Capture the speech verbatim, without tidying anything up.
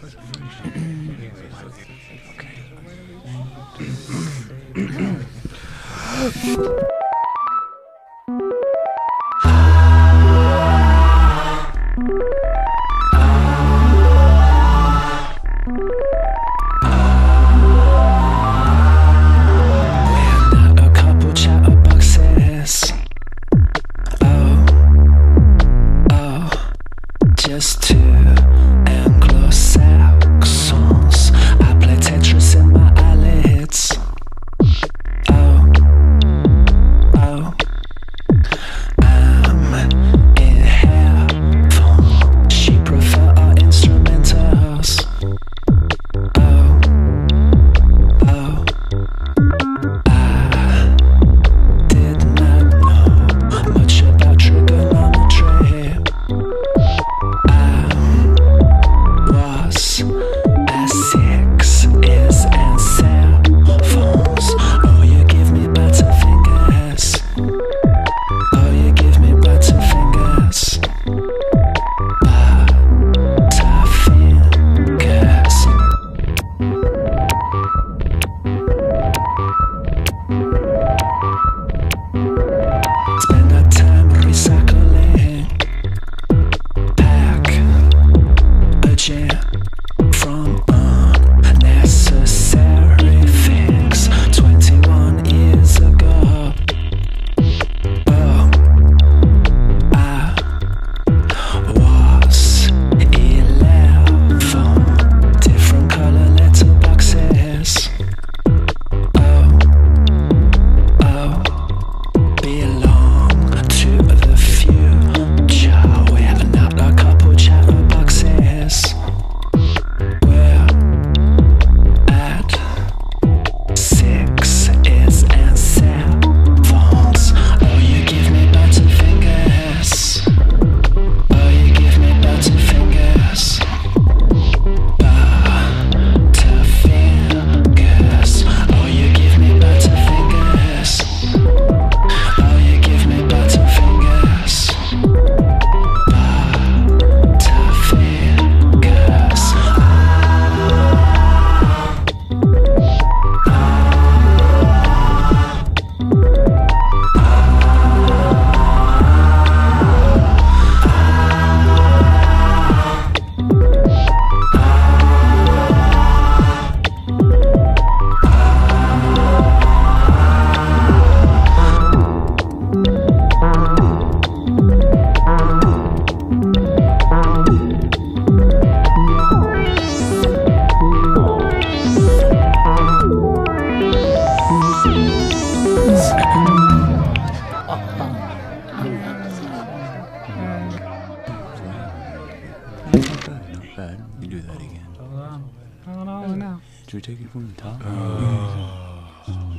Just two Anglo-Saxons. I play Tetris in my eyelids. Oh, oh, I'm in heaven. She prefer our instrumentals. Oh, oh, I did not know much about trigonometry. Spend our time recycling. Pack a gem from unnecessary things. Twenty-one years ago, oh, I was eleven. Different color letterboxes. Oh, oh. Belong to the future. We're not a couple chatterboxes. We're at sixes and sevens. Oh, you give me butterfingers. Oh, you give me butterfingers. Butterfingers. Oh, you give me butterfingers. Oh, you give me butterfingers. Butterfingers. Not bad. You do that again. I don't know now. Should we take it from the top?